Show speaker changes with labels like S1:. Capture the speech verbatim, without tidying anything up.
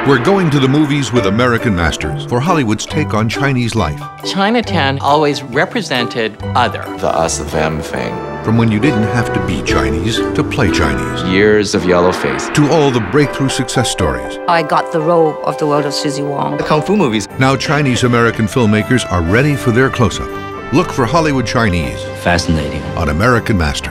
S1: We're going to the movies with American masters for Hollywood's take on Chinese life.
S2: Chinatown always represented other.
S3: The us-them thing.
S1: From when you didn't have to be Chinese to play Chinese.
S3: Years of yellow face.
S1: To all the breakthrough success stories.
S4: I got the role of the world of Susie Wong.
S3: The Kung Fu movies.
S1: Now Chinese-American filmmakers are ready for their close-up. Look for Hollywood Chinese.
S5: Fascinating.
S1: On American Masters.